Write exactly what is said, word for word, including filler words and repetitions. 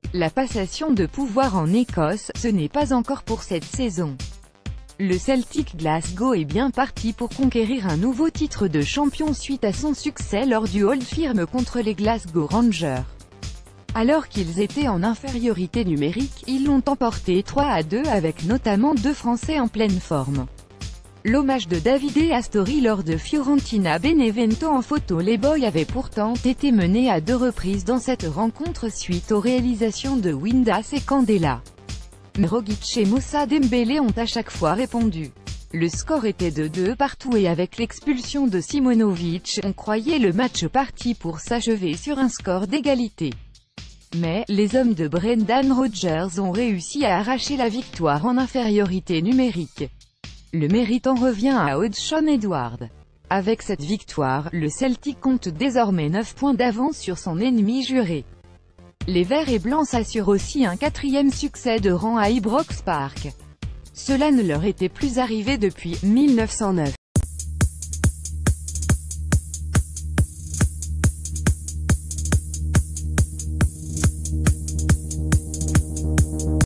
La passation de pouvoir en Écosse, ce n'est pas encore pour cette saison. Le Celtic Glasgow est bien parti pour conquérir un nouveau titre de champion suite à son succès lors du Old Firm contre les Glasgow Rangers. Alors qu'ils étaient en infériorité numérique, ils l'ont emporté trois à deux avec notamment deux Français en pleine forme. L'hommage de Davide Astori lors de Fiorentina Benevento en photo. Les Boys avaient pourtant été menés à deux reprises dans cette rencontre suite aux réalisations de Windass et Candela. Mais Rogic et Moussa Dembélé ont à chaque fois répondu. Le score était de deux partout et avec l'expulsion de Simonovic, on croyait le match parti pour s'achever sur un score d'égalité. Mais, les hommes de Brendan Rodgers ont réussi à arracher la victoire en infériorité numérique. Le mérite en revient à Odsonne Edouard. Avec cette victoire, le Celtic compte désormais neuf points d'avance sur son ennemi juré. Les Verts et Blancs s'assurent aussi un quatrième succès de rang à Ibrox Park. Cela ne leur était plus arrivé depuis mille neuf cent neuf.